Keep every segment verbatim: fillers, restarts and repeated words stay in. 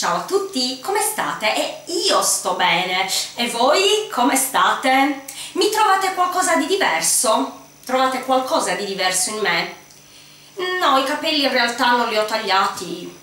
Ciao a tutti, come state? E io sto bene, e voi come state? Mi trovate qualcosa di diverso? Trovate qualcosa di diverso in me? No, i capelli in realtà non li ho tagliati,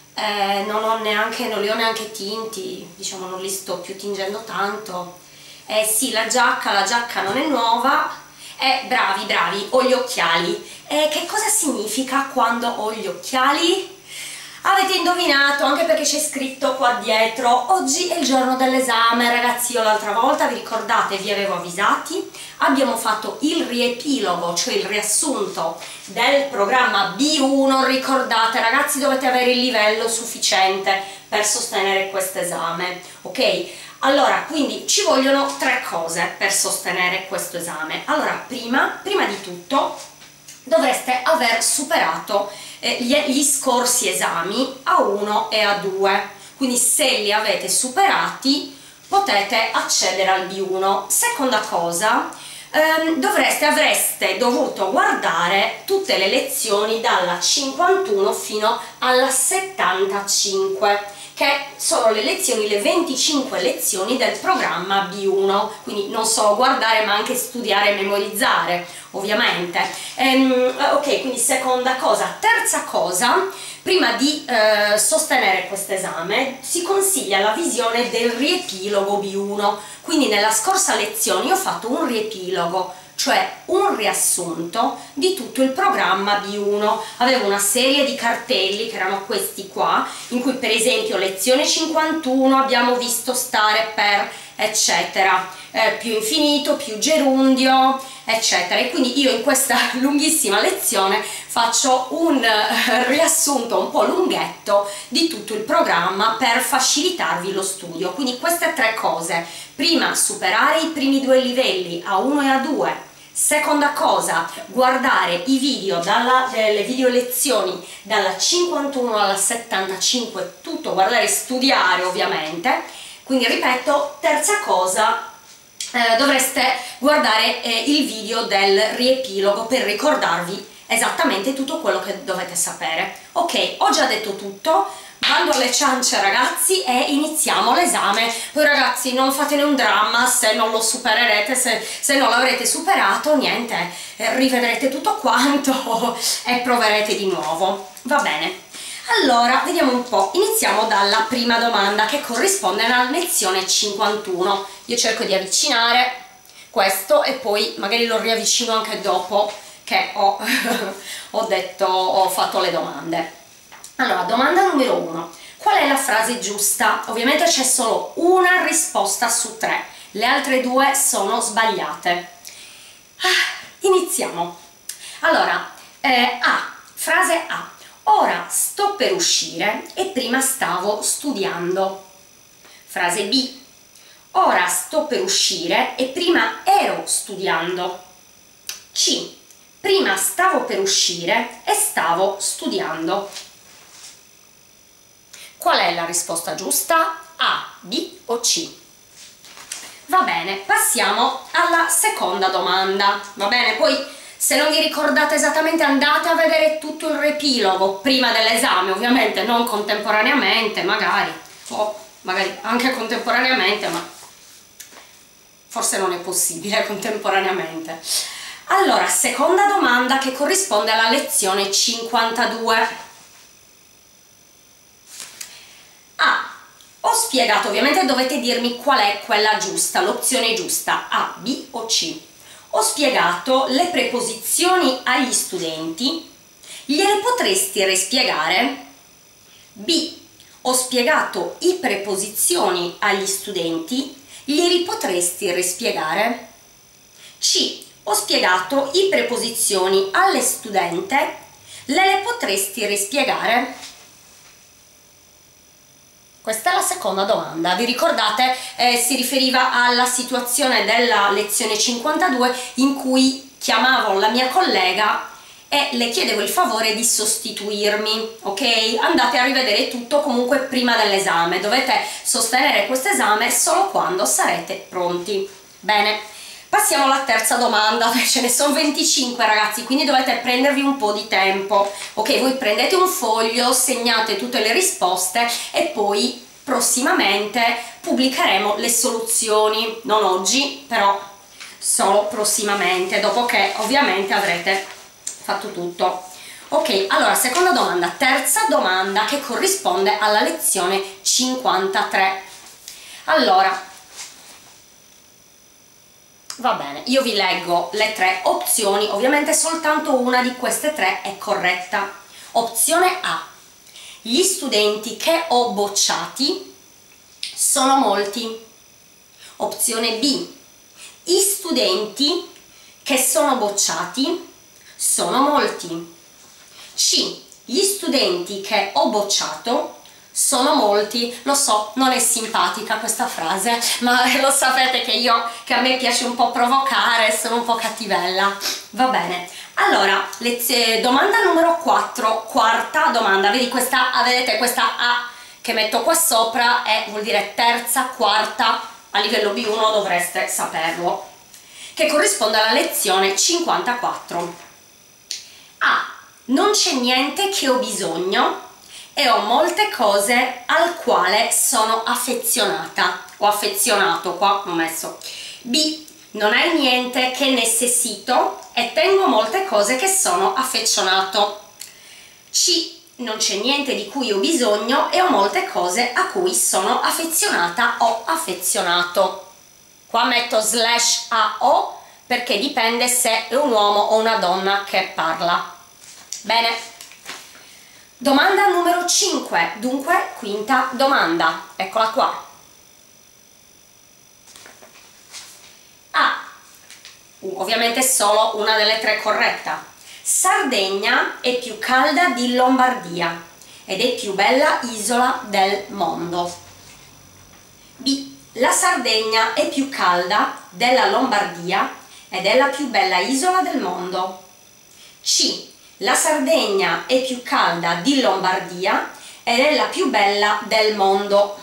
eh, non, ho neanche, non li ho neanche tinti, diciamo non li sto più tingendo tanto. Eh sì, la giacca, la giacca non è nuova, e bravi, bravi, ho gli occhiali. E che cosa significa quando ho gli occhiali? Avete indovinato, anche perché c'è scritto qua dietro, oggi è il giorno dell'esame. Ragazzi, io l'altra volta, vi ricordate, vi avevo avvisati, abbiamo fatto il riepilogo, cioè il riassunto del programma B uno. Ricordate ragazzi, dovete avere il livello sufficiente per sostenere questo esame, ok? Allora, quindi ci vogliono tre cose per sostenere questo esame. Allora, prima, prima di tutto dovreste aver superato eh, gli, gli scorsi esami A uno e A due, quindi se li avete superati potete accedere al B uno. Seconda cosa, ehm, dovreste, avreste dovuto guardare tutte le lezioni dalla cinquantuno fino alla settantacinque, che sono le lezioni, le venticinque lezioni del programma B uno, quindi non solo guardare ma anche studiare e memorizzare, ovviamente. Ehm, ok, quindi seconda cosa. Terza cosa, prima di eh, sostenere questo esame si consiglia la visione del riepilogo B uno, quindi nella scorsa lezione io ho fatto un riepilogo, cioè un riassunto di tutto il programma B uno. Avevo una serie di cartelli che erano questi qua, in cui per esempio lezione cinquantuno abbiamo visto stare per eccetera, eh, più infinito, più gerundio, eccetera. E quindi io in questa lunghissima lezione faccio un eh, riassunto un po' lunghetto di tutto il programma per facilitarvi lo studio. Quindi queste tre cose: prima superare i primi due livelli A uno e A due, seconda cosa guardare i video, dalla, le video lezioni dalla cinquantuno alla settantacinque, tutto guardare e studiare ovviamente. Quindi ripeto, terza cosa, eh, dovreste guardare eh, il video del riepilogo per ricordarvi esattamente tutto quello che dovete sapere. Ok, ho già detto tutto, bando alle ciance ragazzi e iniziamo l'esame. Poi ragazzi non fatene un dramma se non lo supererete, se, se non l'avrete superato, niente, eh, rivedrete tutto quanto e proverete di nuovo, va bene? Allora, vediamo un po', iniziamo dalla prima domanda che corrisponde alla lezione cinquantuno. Io cerco di avvicinare questo e poi magari lo riavvicino anche dopo che ho, ho detto, ho fatto le domande. Allora, domanda numero uno. Qual è la frase giusta? Ovviamente c'è solo una risposta su tre, le altre due sono sbagliate. Ah, iniziamo. Allora, eh, A, frase A. Ora sto per uscire e prima stavo studiando. Frase B. Ora sto per uscire e prima ero studiando. C. Prima stavo per uscire e stavo studiando. Qual è la risposta giusta? A, B o C? Va bene, passiamo alla seconda domanda. Va bene, poi se non vi ricordate esattamente andate a vedere tutto il riepilogo prima dell'esame, ovviamente non contemporaneamente, magari, o magari anche contemporaneamente, ma forse non è possibile contemporaneamente. Allora, seconda domanda che corrisponde alla lezione cinquantadue. A. Ho spiegato, ovviamente dovete dirmi qual è quella giusta, l'opzione giusta, A, B o C. Ho spiegato le preposizioni agli studenti, gliele potresti rispiegare? B. Ho spiegato i preposizioni agli studenti, glieli potresti rispiegare? C. Ho spiegato i preposizioni alle studente, le potresti rispiegare? Questa è la seconda domanda. Vi ricordate? Eh, si riferiva alla situazione della lezione cinquantadue in cui chiamavo la mia collega e le chiedevo il favore di sostituirmi, ok? Andate a rivedere tutto comunque prima dell'esame, dovete sostenere questo esame solo quando sarete pronti. Bene, Passiamo alla terza domanda, ce ne sono venticinque ragazzi, quindi dovete prendervi un po' di tempo. Ok, voi prendete un foglio, segnate tutte le risposte e poi prossimamente pubblicheremo le soluzioni, non oggi, però solo prossimamente, dopo che ovviamente avrete fatto tutto. Ok, allora seconda domanda, terza domanda che corrisponde alla lezione cinquantatré. Allora, va bene, io vi leggo le tre opzioni, ovviamente soltanto una di queste tre è corretta. Opzione A: gli studenti che ho bocciati sono molti. Opzione B: gli studenti che sono bocciati sono molti. C: gli studenti che ho bocciato sono molti. Lo so, non è simpatica questa frase, ma lo sapete che io, che a me piace un po' provocare, sono un po' cattivella. Va bene, allora, domanda numero quattro, quarta domanda. Vedi questa, vedete questa A che metto qua sopra è, vuol dire terza, quarta, a livello B uno dovreste saperlo, che corrisponde alla lezione cinquantaquattro. A: non c'è niente che ho bisogno e ho molte cose al quale sono affezionata o affezionato, qua ho messo. B: non hai niente che necessito e tengo molte cose che sono affezionato. C: non c'è niente di cui ho bisogno e ho molte cose a cui sono affezionata o affezionato. Qua metto slash A O perché dipende se è un uomo o una donna che parla. Bene, domanda numero cinque, dunque quinta domanda, eccola qua. A, ovviamente solo una delle tre corretta. Sardegna è più calda di Lombardia ed è più bella isola del mondo. B, la Sardegna è più calda della Lombardia ed è la più bella isola del mondo. C, la Sardegna è più calda di Lombardia ed è la più bella del mondo.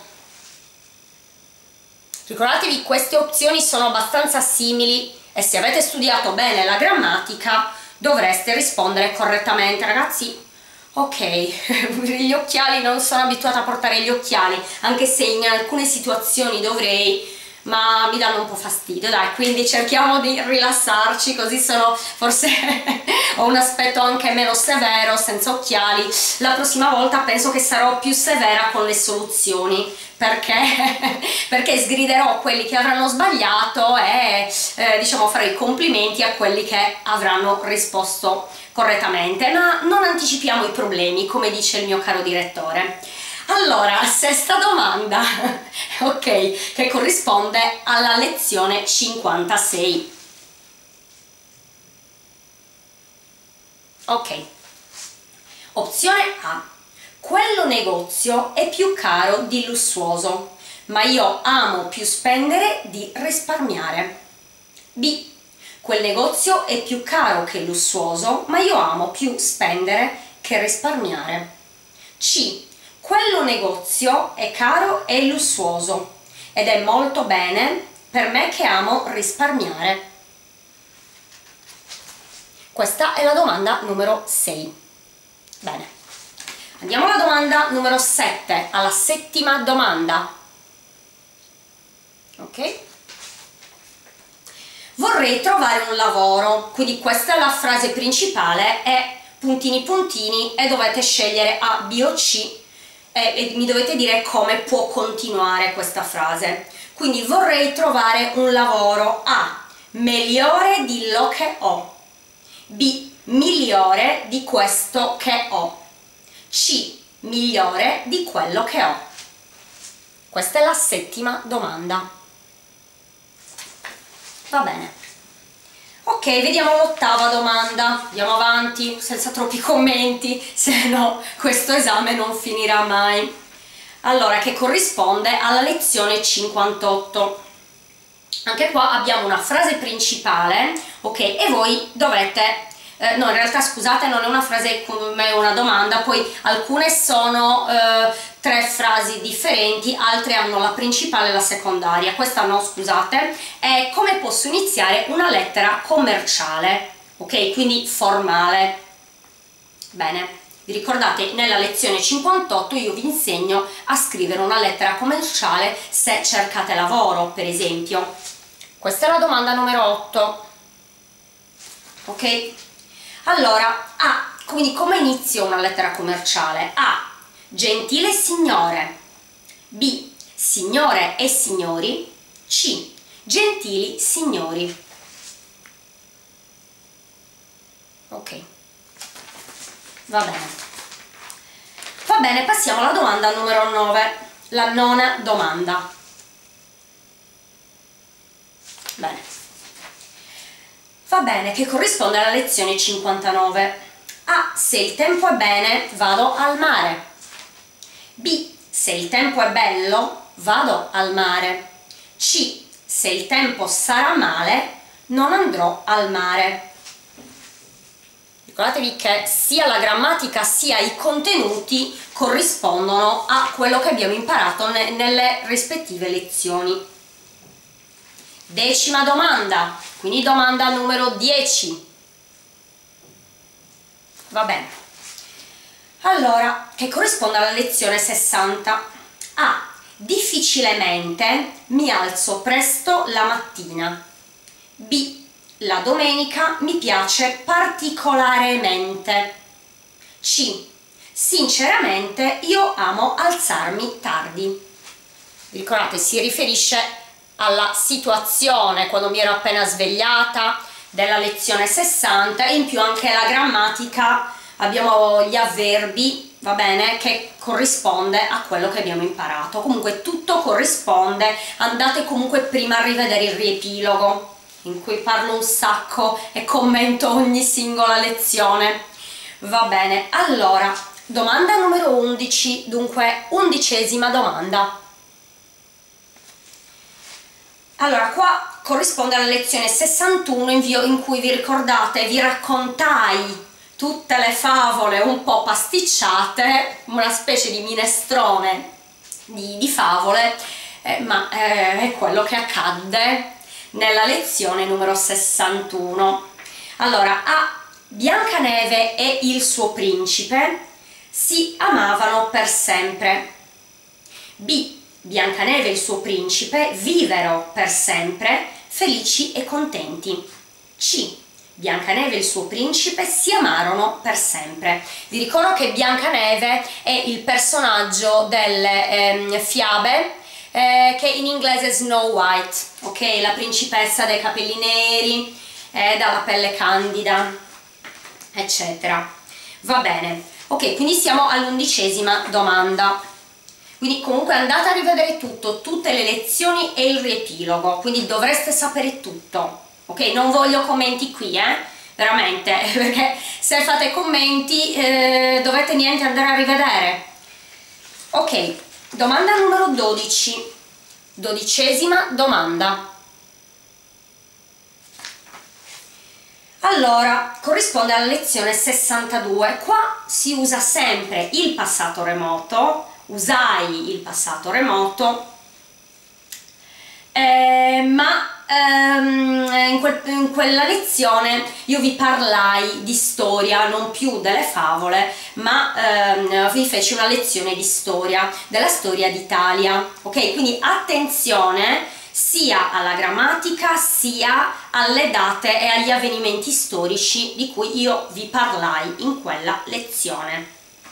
Ricordatevi, queste opzioni sono abbastanza simili e se avete studiato bene la grammatica dovreste rispondere correttamente. Ragazzi, ok, gli occhiali, non sono abituata a portare gli occhiali, anche se in alcune situazioni dovrei, ma mi danno un po' fastidio, dai, quindi cerchiamo di rilassarci, così sono, forse ho un aspetto anche meno severo senza occhiali. La prossima volta penso che sarò più severa con le soluzioni, perché, perché sgriderò quelli che avranno sbagliato e eh, diciamo farò i complimenti a quelli che avranno risposto correttamente, ma non anticipiamo i problemi, come dice il mio caro direttore. Allora, sesta domanda, ok, che corrisponde alla lezione cinquantasei. Ok, opzione A: quello negozio è più caro di lussuoso, ma io amo più spendere di risparmiare. B: quel negozio è più caro che lussuoso, ma io amo più spendere che risparmiare. C: quello negozio è caro e lussuoso ed è molto bene per me che amo risparmiare. Questa è la domanda numero sei. Bene, andiamo alla domanda numero sette, alla settima domanda. Ok? Vorrei trovare un lavoro, quindi questa è la frase principale e puntini puntini e dovete scegliere A, B o C e, e mi dovete dire come può continuare questa frase. Quindi vorrei trovare un lavoro. A, migliore di lo che ho. B, migliore di questo che ho. C, migliore di quello che ho. Questa è la settima domanda. Va bene. Ok, vediamo l'ottava domanda. Andiamo avanti senza troppi commenti, se no questo esame non finirà mai. Allora, che corrisponde alla lezione cinquantotto. Anche qua abbiamo una frase principale, ok, e voi dovete eh, no, in realtà scusate, non è una frase come una domanda, poi alcune sono eh, tre frasi differenti, altre hanno la principale e la secondaria. Questa no, scusate, è come posso iniziare una lettera commerciale, ok? Quindi formale. Bene, vi ricordate, nella lezione cinquantotto io vi insegno a scrivere una lettera commerciale se cercate lavoro, per esempio. Questa è la domanda numero otto. Ok? Allora, A. Quindi come inizio una lettera commerciale? A. Gentile signore. B. Signore e signori. C. Gentili signori. Ok. Va bene. Va bene, passiamo alla domanda numero nove, la nona domanda. Bene. Va bene, che corrisponde alla lezione cinquantanove. A. Se il tempo è bene, vado al mare. B. Se il tempo è bello, vado al mare. C. Se il tempo sarà male, non andrò al mare. Ricordatevi che sia la grammatica sia i contenuti corrispondono a quello che abbiamo imparato ne nelle rispettive lezioni. Decima domanda, quindi domanda numero dieci. Va bene. Allora, che corrisponde alla lezione sessanta. A. Difficilmente mi alzo presto la mattina. B. La domenica mi piace particolarmente. C. Sinceramente io amo alzarmi tardi. Vi ricordate, si riferisce alla situazione quando mi ero appena svegliata della lezione sessanta, e in più anche la grammatica, abbiamo gli avverbi, va bene, che corrisponde a quello che abbiamo imparato. Comunque tutto corrisponde, andate comunque prima a rivedere il riepilogo, in cui parlo un sacco e commento ogni singola lezione. Va bene, allora, domanda numero undici, dunque undicesima domanda. Allora, qua corrisponde alla lezione sessantuno in cui vi ricordate, vi raccontai tutte le favole un po' pasticciate, una specie di minestrone di, di favole, eh, ma eh, è quello che accadde nella lezione numero sessantuno. Allora, A. Biancaneve e il suo principe si amavano per sempre. B. Biancaneve e il suo principe vivero per sempre felici e contenti. C. Biancaneve e il suo principe si amarono per sempre. Vi ricordo che Biancaneve è il personaggio delle ehm, fiabe eh, che in inglese è Snow White, ok? La principessa dai capelli neri, eh, dalla pelle candida, eccetera. Va bene, ok, quindi siamo all'undicesima domanda. Quindi comunque andate a rivedere tutto, tutte le lezioni e il riepilogo, quindi dovreste sapere tutto, ok? Non voglio commenti qui, eh? Veramente, perché se fate commenti eh, dovete niente andare a rivedere. Ok, domanda numero dodici, dodicesima domanda. Allora, corrisponde alla lezione sessantadue, qua si usa sempre il passato remoto, usai il passato remoto, eh, ma ehm, in, quel, in quella lezione io vi parlai di storia, non più delle favole, ma ehm, vi feci una lezione di storia, della storia d'Italia, ok? Quindi attenzione sia alla grammatica sia alle date e agli avvenimenti storici di cui io vi parlai in quella lezione.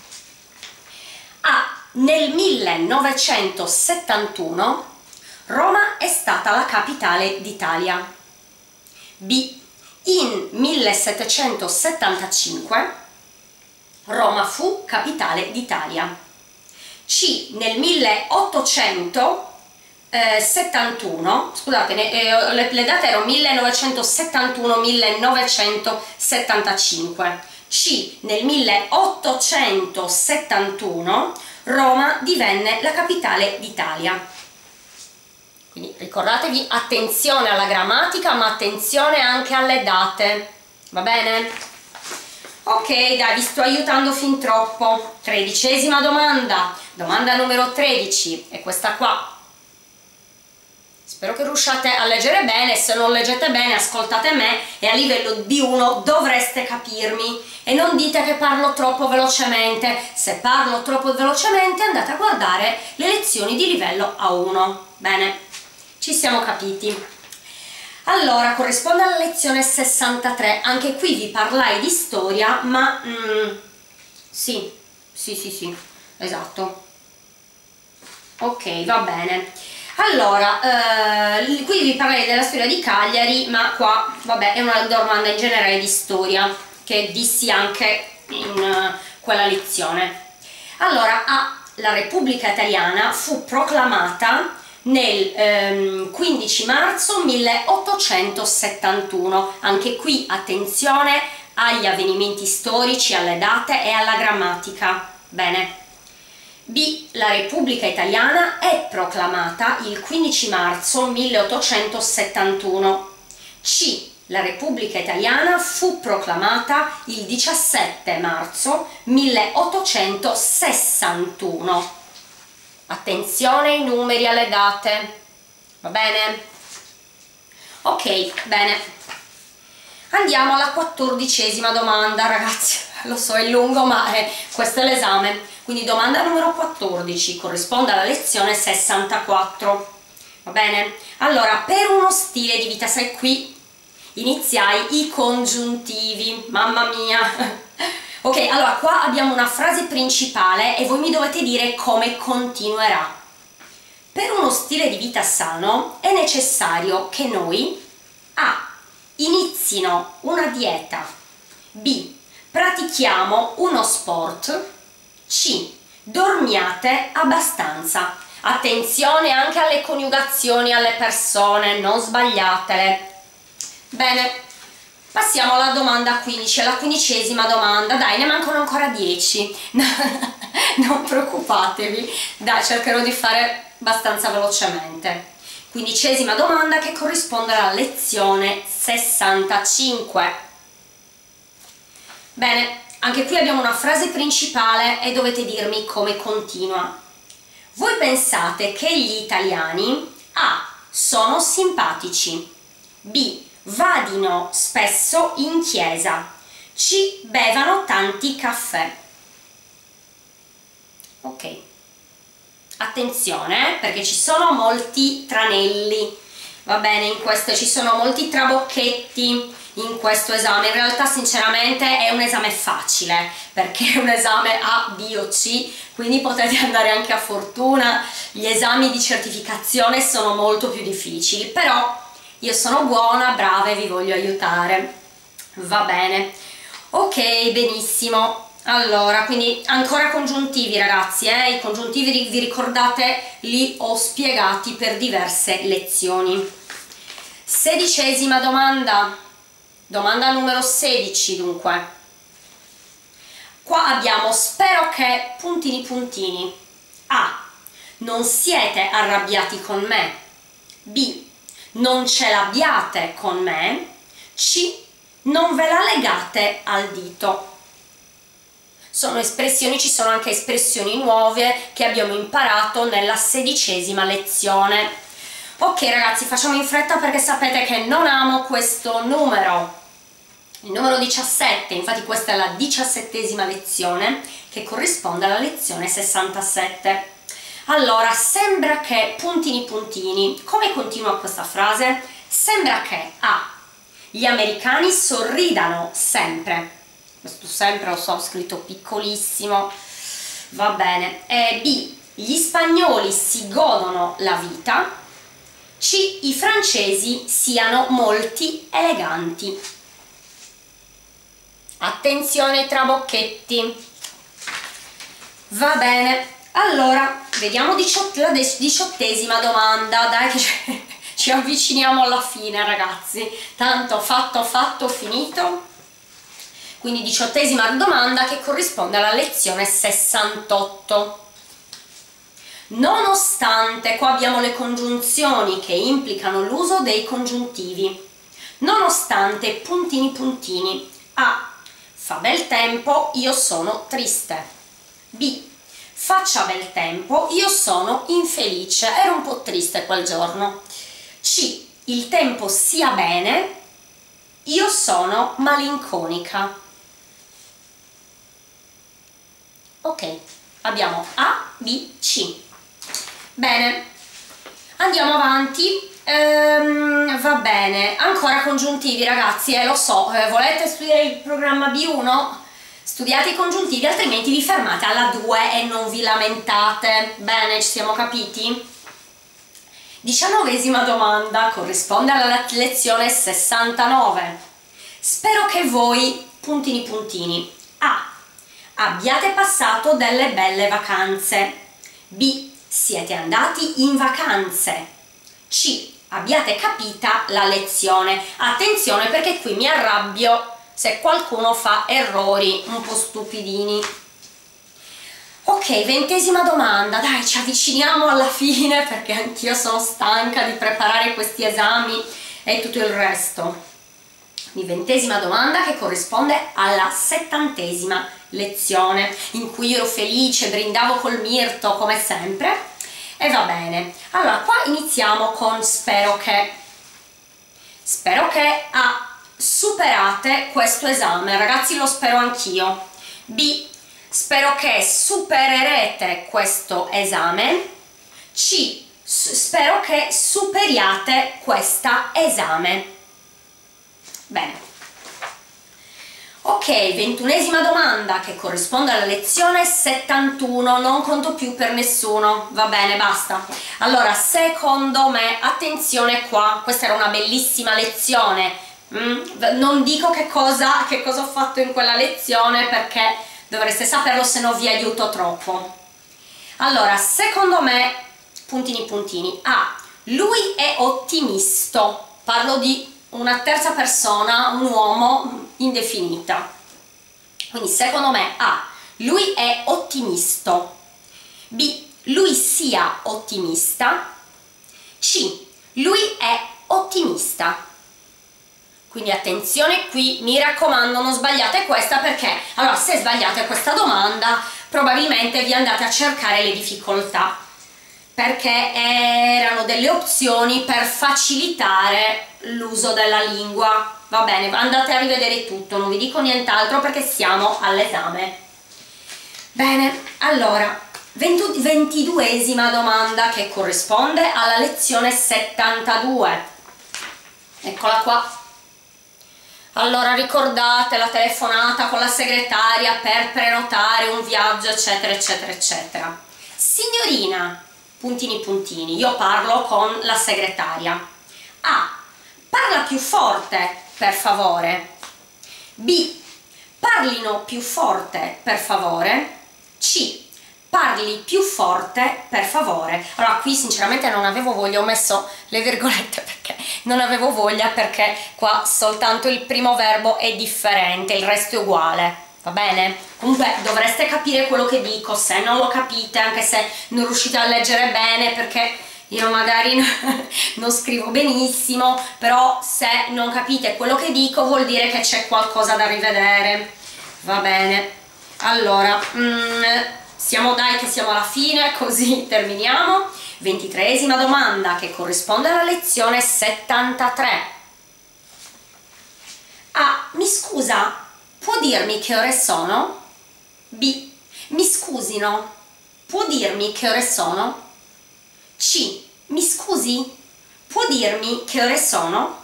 A. Nel millenovecentosettantuno Roma è stata la capitale d'Italia. B. In millesettecentosettantacinque Roma fu capitale d'Italia. C. Nel milleottocentosettantuno, scusate, eh, le, le date erano millenovecentosettantuno millenovecentosettantacinque. C. Nel milleottocentosettantuno Roma divenne la capitale d'Italia. Quindi ricordatevi, attenzione alla grammatica, ma attenzione anche alle date, va bene? Ok, dai, vi sto aiutando fin troppo. Tredicesima domanda, domanda numero tredici, è questa qua. Spero che riusciate a leggere bene, se non leggete bene ascoltate me e a livello B uno dovreste capirmi e non dite che parlo troppo velocemente. Se parlo troppo velocemente andate a guardare le lezioni di livello A uno. Bene, ci siamo capiti. Allora, corrisponde alla lezione sessantatré, anche qui vi parlai di storia, ma mm, sì, sì, sì, sì, esatto. Ok, va bene. Allora, eh, qui vi parlai della storia di Cagliari, ma qua, vabbè, è una domanda in generale di storia, che dissi anche in uh, quella lezione. Allora, A, la Repubblica Italiana fu proclamata nel ehm, quindici marzo milleottocentosettantuno. Anche qui attenzione agli avvenimenti storici, alle date e alla grammatica. Bene. B, la Repubblica Italiana è proclamata il quindici marzo milleottocentosettantuno. C, la Repubblica Italiana fu proclamata il diciassette marzo milleottocentosessantuno. Attenzione ai numeri, alle date, va bene? Ok, bene. Andiamo alla quattordicesima domanda, ragazzi. Lo so, è lungo, ma eh, questo è l'esame. Quindi domanda numero quattordici corrisponde alla lezione sessantaquattro. Va bene? Allora, per uno stile di vita, sai, qui iniziai i congiuntivi. Mamma mia! Ok, allora qua abbiamo una frase principale e voi mi dovete dire come continuerà. Per uno stile di vita sano è necessario che noi A. Inizino una dieta, B. Pratichiamo uno sport, C. Dormiate abbastanza. Attenzione anche alle coniugazioni, alle persone, non sbagliatele. Bene. Passiamo alla domanda quindici, alla quindicesima domanda. Dai, ne mancano ancora dieci. Non preoccupatevi, dai, cercherò di fare abbastanza velocemente. Quindicesima domanda che corrisponde alla lezione sessantacinque. Bene, anche qui abbiamo una frase principale e dovete dirmi come continua. Voi pensate che gli italiani A. Sono simpatici, B. Vadino spesso in chiesa, C. Bevano tanti caffè. Ok, attenzione eh, perché ci sono molti tranelli, va bene, in questo ci sono molti trabocchetti in questo esame. In realtà sinceramente è un esame facile perché è un esame A, B o C, quindi potete andare anche a fortuna. Gli esami di certificazione sono molto più difficili, però io sono buona, brava e vi voglio aiutare. Va bene. Ok, benissimo. Allora, quindi ancora congiuntivi, ragazzi, eh? I congiuntivi vi ricordate, li ho spiegati per diverse lezioni. Sedicesima domanda. Domanda numero sedici, dunque. Qua abbiamo spero che puntini puntini. A. Non siete arrabbiati con me. B. Non ce l'abbiate con me. C. Non ve la legate al dito. Sono espressioni, ci sono anche espressioni nuove che abbiamo imparato nella sedicesima lezione. Ok ragazzi, facciamo in fretta perché sapete che non amo questo numero. Il numero diciassette, infatti questa è la diciassettesima lezione che corrisponde alla lezione sessantasette. Allora, sembra che puntini puntini, come continua questa frase? Sembra che A. Gli americani sorridano sempre. Questo sempre lo so, ho scritto piccolissimo, va bene. E B. Gli spagnoli si godono la vita. C. I francesi siano molti eleganti. Attenzione ai trabocchetti. Va bene. Allora, vediamo la diciottesima domanda, dai che ci avviciniamo alla fine ragazzi, tanto fatto fatto finito. Quindi diciottesima domanda che corrisponde alla lezione sessantotto. Nonostante, qua abbiamo le congiunzioni che implicano l'uso dei congiuntivi. Nonostante puntini puntini. A. fa bel tempo, io sono triste. B, faccia bel tempo, io sono infelice, ero un po' triste quel giorno. C, il tempo sia bene, io sono malinconica. Ok, abbiamo A, B, C. Bene, andiamo avanti. Ehm, va bene, ancora congiuntivi ragazzi, eh, lo so, eh, volete studiare il programma B uno? Studiate i congiuntivi, altrimenti vi fermate alla due e non vi lamentate. Bene, ci siamo capiti? Diciannovesima domanda, corrisponde alla lezione sessantanove. Spero che voi, puntini puntini, A, abbiate passato delle belle vacanze. B, siete andati in vacanze. C, abbiate capita la lezione. Attenzione perché qui mi arrabbio se qualcuno fa errori un po' stupidini. Ok, ventesima domanda, dai, ci avviciniamo alla fine perché anch'io sono stanca di preparare questi esami e tutto il resto. Quindi ventesima domanda che corrisponde alla settantesima lezione, in cui ero felice, brindavo col mirto come sempre. E va bene, allora qua iniziamo con spero che. Spero che ah, superate questo esame, ragazzi, lo spero anch'io. B, spero che supererete questo esame. C, spero che superiate questo esame. Bene. Ok, ventunesima domanda che corrisponde alla lezione settantuno, non conto più per nessuno, va bene, basta. Allora, secondo me, attenzione qua, questa era una bellissima lezione, mm? Non dico che cosa, che cosa ho fatto in quella lezione perché dovreste saperlo, se no vi aiuto troppo. Allora, secondo me, puntini puntini, A, lui è ottimista, parlo di una terza persona, un uomo indefinita, quindi secondo me A, lui è ottimista. B, lui sia ottimista. C, lui è ottimista. Quindi attenzione qui, mi raccomando, non sbagliate questa perché, allora, se sbagliate questa domanda probabilmente vi andate a cercare le difficoltà, perché erano delle opzioni per facilitare l'uso della lingua. Va bene, andate a rivedere tutto, non vi dico nient'altro perché siamo all'esame. Bene, allora, ventiduesima domanda che corrisponde alla lezione settantadue. Eccola qua. Allora, ricordate la telefonata con la segretaria per prenotare un viaggio, eccetera, eccetera, eccetera. Signorina, puntini puntini, io parlo con la segretaria. A, parla più forte, per favore. B, parlino più forte, per favore. C, parli più forte, per favore. Allora, qui sinceramente non avevo voglia, ho messo le virgolette perché non avevo voglia, perché qua soltanto il primo verbo è differente, il resto è uguale. Va bene? Comunque dovreste capire quello che dico, se non lo capite, anche se non riuscite a leggere bene, perché io magari non scrivo benissimo, però se non capite quello che dico vuol dire che c'è qualcosa da rivedere. Va bene? Allora, mm, siamo, dai che siamo alla fine, così terminiamo. Ventitreesima domanda che corrisponde alla lezione settantatré. A, mi scusa, può dirmi che ore sono? B, mi scusino, può dirmi che ore sono? C, mi scusi, può dirmi che ore sono?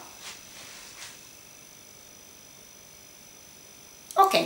Ok.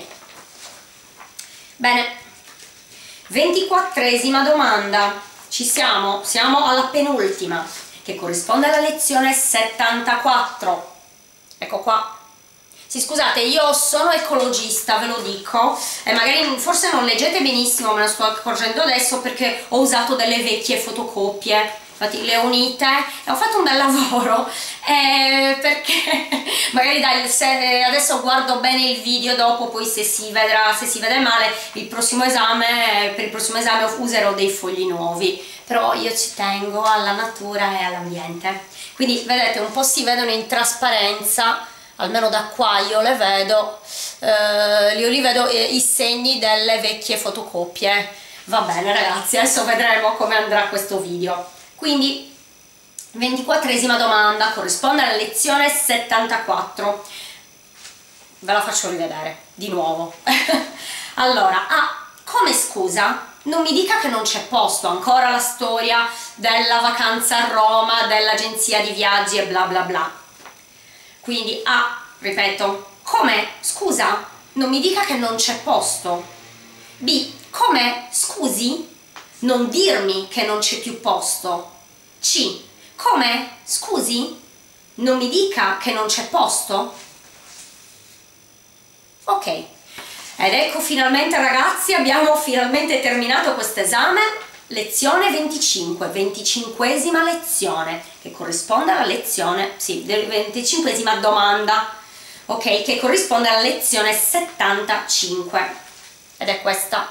Bene. ventiquattresima domanda. Ci siamo, siamo alla penultima, che corrisponde alla lezione settantaquattro. Ecco qua. Sì, scusate, io sono ecologista, ve lo dico, e magari forse non leggete benissimo, me ne sto accorgendo adesso perché ho usato delle vecchie fotocopie, infatti le ho unite e ho fatto un bel lavoro, eh, perché magari dai, se adesso guardo bene il video dopo, poi se si vedrà, se si vede male, il prossimo esame, per il prossimo esame userò dei fogli nuovi, però io ci tengo alla natura e all'ambiente, quindi vedete un po' si vedono in trasparenza almeno da qua io le vedo, eh, io li vedo eh, i segni delle vecchie fotocopie. Va bene ragazzi, adesso vedremo come andrà questo video. Quindi ventiquattresima domanda, corrisponde alla lezione settantaquattro. Ve la faccio rivedere di nuovo. Allora, ah, come scusa non mi dica che non c'è posto, ancora la storia della vacanza a Roma, dell'agenzia di viaggi e bla bla bla. Quindi A, ripeto, come scusa non mi dica che non c'è posto. B, come scusi non dirmi che non c'è più posto. C, come scusi non mi dica che non c'è posto. Ok, ed ecco finalmente ragazzi, abbiamo finalmente terminato questo esame, lezione venticinque, venticinquesima lezione, che corrisponde alla lezione, sì, venticinquesima domanda, ok, che corrisponde alla lezione settantacinque, ed è questa.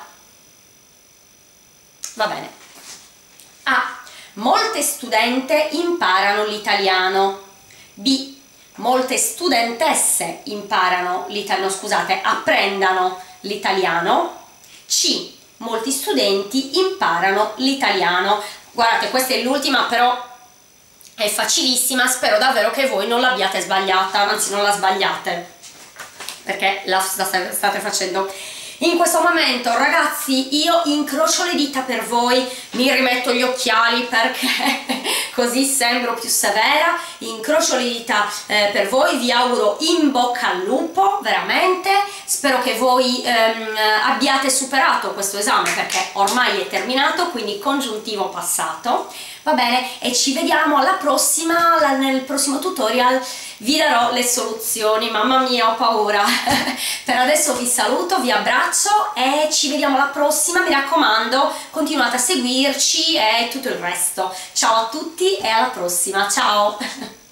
Va bene. A. Molte studente imparano l'italiano. B. Molte studentesse imparano l'italiano, scusate, apprendano l'italiano. C. Molti studenti imparano l'italiano. Guardate, questa è l'ultima, però è facilissima, spero davvero che voi non l'abbiate sbagliata, anzi non la sbagliate, perché la, la state facendo in questo momento. Ragazzi, io incrocio le dita per voi, mi rimetto gli occhiali perché così sembro più severa, incrocio le dita eh, per voi, vi auguro in bocca al lupo, veramente, spero che voi ehm, abbiate superato questo esame perché ormai è terminato, quindi congiuntivo passato, va bene, e ci vediamo alla prossima, nel prossimo tutorial vi darò le soluzioni, mamma mia ho paura. Per adesso vi saluto, vi abbraccio e ci vediamo alla prossima, mi raccomando continuate a seguirci e tutto il resto. Ciao a tutti e alla prossima, ciao!